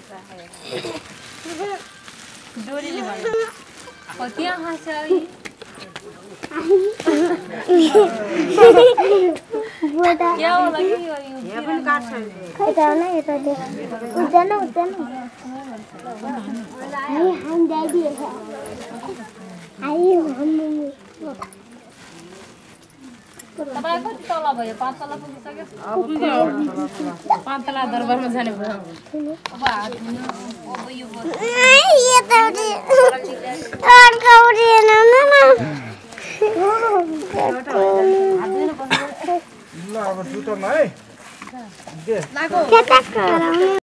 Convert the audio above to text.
डोरीले भन्नु कतिया हाँस्छ यी क्या होला कि यो यहाँ पनि काट्छ यता न यता दे उठ्दैन उठ्दैन हम ड्याडी आई मम्मी तपाईलाई कति तला भयो 5 तला पुगिसक्यो 5 तला दरबारमा जाने भयो अब हात अब यो यता दे और कौडी न ल अब जुटो है दे क्या